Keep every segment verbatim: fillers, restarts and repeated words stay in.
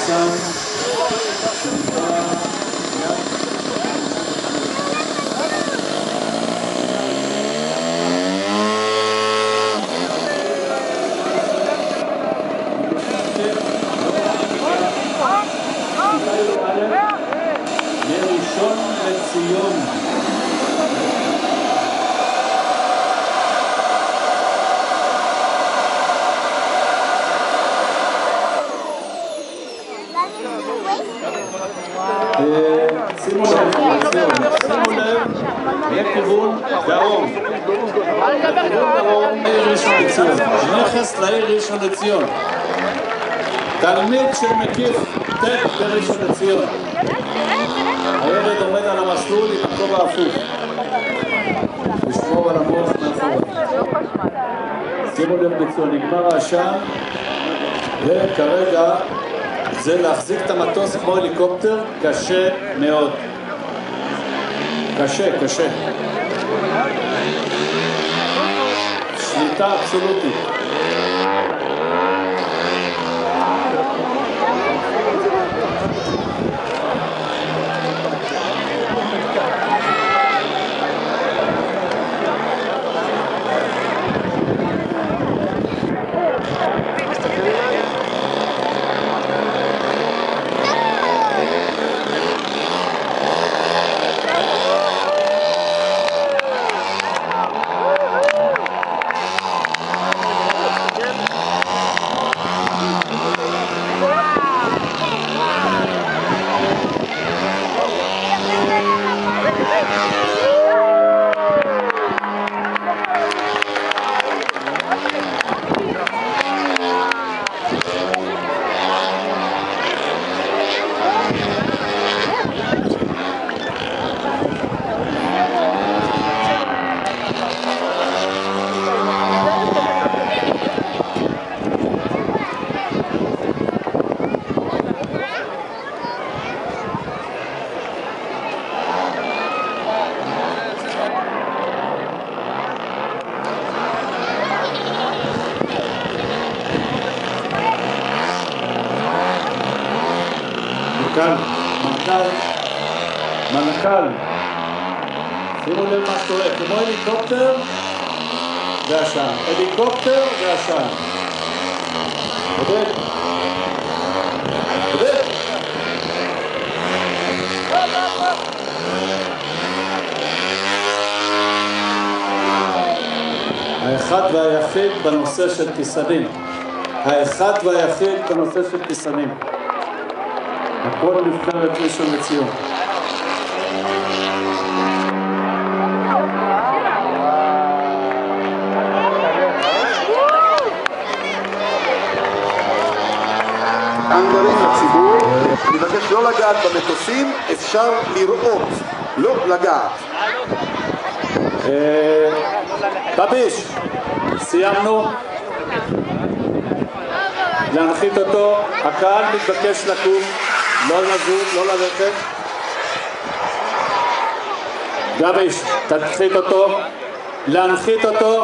שם. מראשון לציון. שימו לב, שימו לב, מכיוון דרום, מכיוון דרום לעיר ראשון לציון, נכס לעיר ראשון לציון, תלמיד שמקיף ט' בראשון לציון, הילד עומד על המסלול עם הכובע ההפוך, לשמור על המוח מאחורה. שימו לב בצורה, נגמר העשן, וכרגע זה להחזיק את המטוס כמו הליקופטר, קשה מאוד. קשה, קשה. שליטה אבסולוטית. מנכ"ל, מנכ"ל, שימו לב מה שקורה, כמו הליקופטר ועשן, הליקופטר ועשן. עודד, עודד. האחד והיחיד בנושא של טיסנים, האחד והיחיד בנושא של טיסנים. הכל נבחרת ראשון לציון. אנדרים לציבור, אני מבקש לא לגעת במטוסים, אפשר לראות, לא לגעת. בביש, סיימנו. להנחית אותו, הקהל מתבקש לקום, לא לזוז, לא ללכת. גביש, תנחית אותו, להנחית אותו.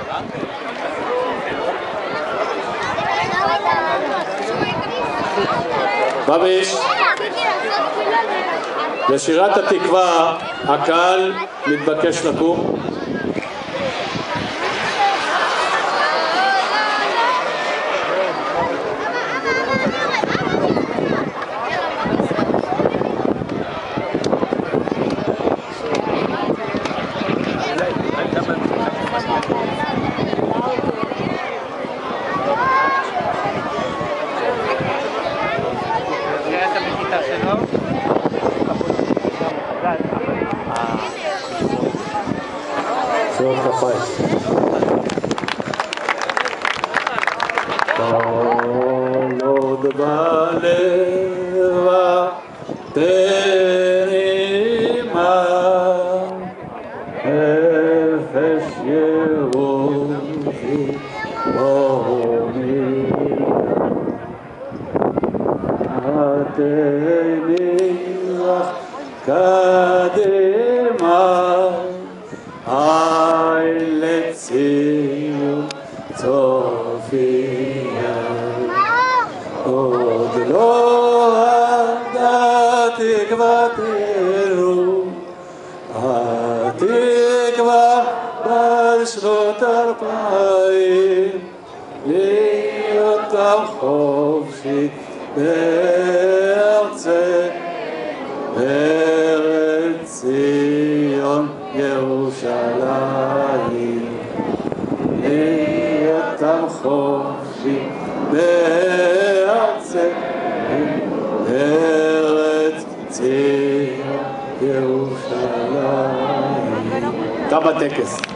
גביש, בשירת התקווה, הקהל מתבקש לקום. Sure, kafai. Lord Baleva Terima Efes Yehovi Omi Atenila Kadema I let's see you Sophia, oh the Lord. תקוותנו, התקווה בשנות אלפיים, להיות עם חופשי בארצי, בארץ ציון ירושלים. להיות עם חופשי בארצי, בארץ ציון ירושלים. תם הטקס.